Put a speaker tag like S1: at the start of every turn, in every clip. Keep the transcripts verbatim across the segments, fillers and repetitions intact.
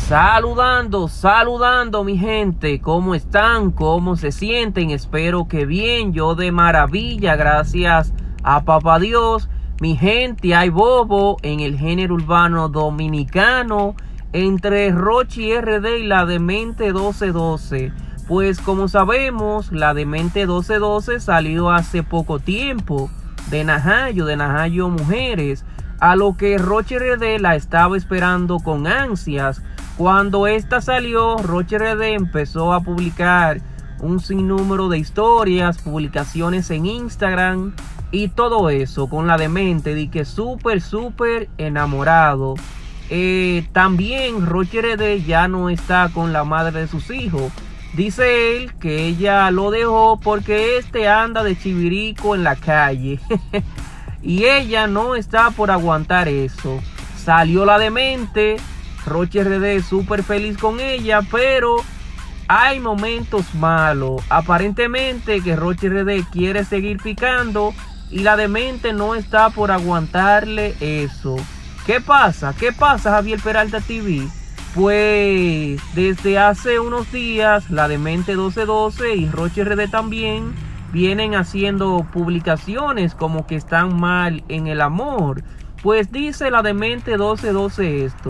S1: Saludando, saludando mi gente, ¿cómo están? ¿Cómo se sienten? Espero que bien, yo de maravilla, gracias a papá Dios. Mi gente, hay bobo en el género urbano dominicano entre Rochi R D y la Demente doce doce. Pues como sabemos, la Demente doce doce salió hace poco tiempo de Najayo, de Najayo Mujeres, a lo que Rochi R D la estaba esperando con ansias. Cuando esta salió, Rochi R D empezó a publicar un sinnúmero de historias, publicaciones en Instagram y todo eso con la Demente, de que súper, súper enamorado. Eh, también Rochi R D ya no está con la madre de sus hijos. Dice él que ella lo dejó porque este anda de chivirico en la calle. Y ella no está por aguantar eso. Salió la Demente, Rochi R D súper feliz con ella, pero hay momentos malos. Aparentemente que Rochi R D quiere seguir picando y la Demente no está por aguantarle eso. ¿Qué pasa? ¿Qué pasa, Javier Peralta T V? Pues desde hace unos días la Demente doce doce y Rochi R D también vienen haciendo publicaciones como que están mal en el amor. Pues dice la Demente doce doce esto: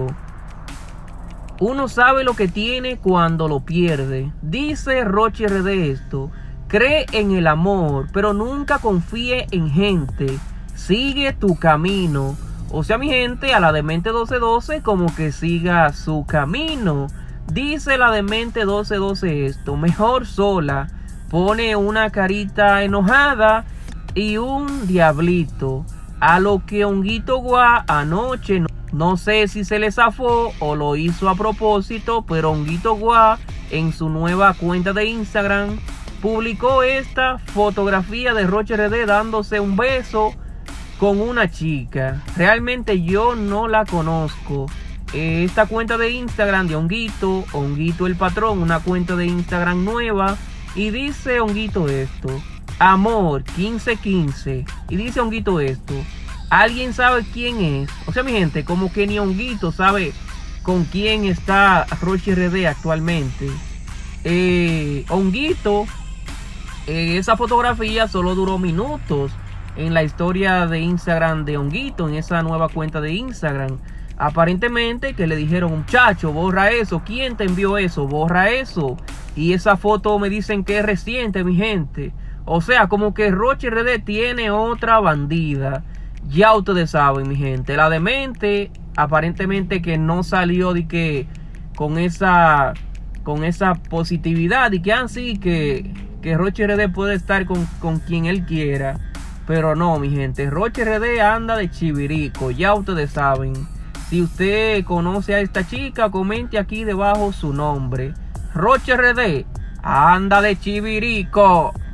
S1: uno sabe lo que tiene cuando lo pierde. Dice Rochi R D esto: cree en el amor, pero nunca confíe en gente. Sigue tu camino. O sea, mi gente, a la Demente doce doce como que siga su camino. Dice la Demente doce doce esto: mejor sola. Pone una carita enojada y un diablito. A lo que Honguito Guá anoche, no, no sé si se le zafó o lo hizo a propósito, pero Honguito Guá en su nueva cuenta de Instagram publicó esta fotografía de Rochi R D dándose un beso con una chica. Realmente yo no la conozco. Eh, esta cuenta de Instagram de Honguito, Honguito el Patrón, una cuenta de Instagram nueva. Y dice Honguito esto: amor quince quince. Y dice Honguito esto: ¿alguien sabe quién es? O sea, mi gente, como que ni Honguito sabe con quién está Rochi R D actualmente. Eh, Honguito, eh, esa fotografía solo duró minutos en la historia de Instagram de Honguito, en esa nueva cuenta de Instagram. Aparentemente que le dijeron: muchacho, borra eso. ¿Quién te envió eso? Borra eso. Y esa foto me dicen que es reciente, mi gente. O sea, como que Rochi R D tiene otra bandida. Ya ustedes saben, mi gente. La Demente aparentemente que no salió de que con esa con esa positividad y que así que, que Rochi R D puede estar con, con quien él quiera. Pero no, mi gente, Rochi R D anda de chivirico, ya ustedes saben. Si usted conoce a esta chica, comente aquí debajo su nombre. Rochi R D anda de chivirico.